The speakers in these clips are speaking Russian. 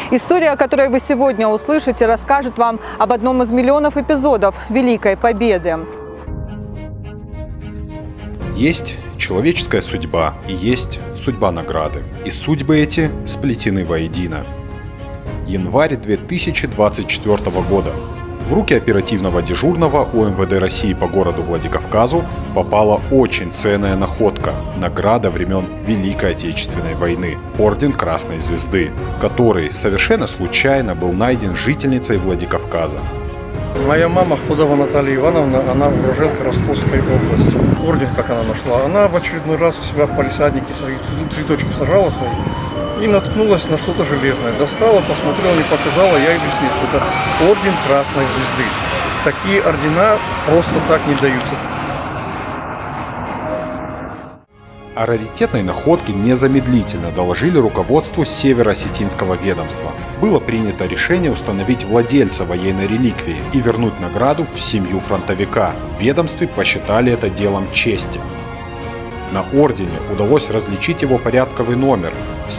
История, которую вы сегодня услышите, расскажет вам об одном из миллионов эпизодов Великой Победы. Есть человеческая судьба и есть судьба награды. И судьбы эти сплетены воедино. Январь 2024 года. В руки оперативного дежурного УМВД России по городу Владикавказу попала очень ценная находка – награда времен Великой Отечественной войны – Орден Красной Звезды, который совершенно случайно был найден жительницей Владикавказа. Моя мама Худова Наталья Ивановна, она уроженка Ростовской области. Орден, как она нашла, она в очередной раз у себя в палисаднике свои цветочки сажала свои и наткнулась на что-то железное. Достала, посмотрела, не показала, я ей объяснил, что это Орден Красной Звезды. Такие ордена просто так не даются. О раритетной находке незамедлительно доложили руководству Северо-Осетинского ведомства. Было принято решение установить владельца военной реликвии и вернуть награду в семью фронтовика. В ведомстве посчитали это делом чести. На ордене удалось различить его порядковый номер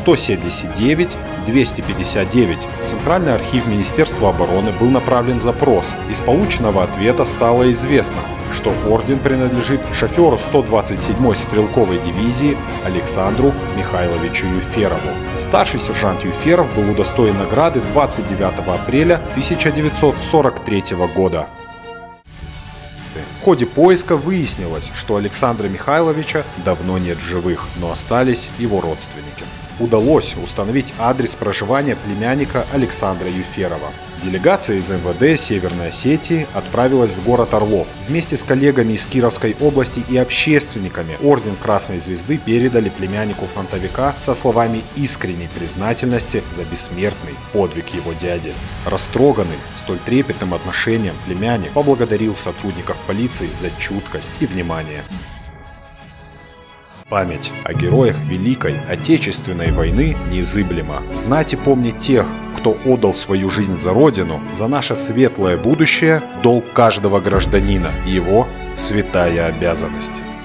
179-259. В Центральный архив Министерства обороны был направлен запрос. Из полученного ответа стало известно, что орден принадлежит шоферу 127-й стрелковой дивизии Александру Михайловичу Юферову. Старший сержант Юферов был удостоен награды 29 апреля 1943 года. В ходе поиска выяснилось, что Александра Михайловича давно нет в живых, но остались его родственники. Удалось установить адрес проживания племянника Александра Юферова. Делегация из МВД Северной Осетии отправилась в город Орлов. Вместе с коллегами из Кировской области и общественниками Орден Красной Звезды передали племяннику фронтовика со словами искренней признательности за бессмертный подвиг его дяди. Растроганный столь трепетным отношением, племянник поблагодарил сотрудников полиции за чуткость и внимание. Память о героях Великой Отечественной войны неизыблема. Знать и помнить тех, кто отдал свою жизнь за Родину, за наше светлое будущее – долг каждого гражданина и его святая обязанность.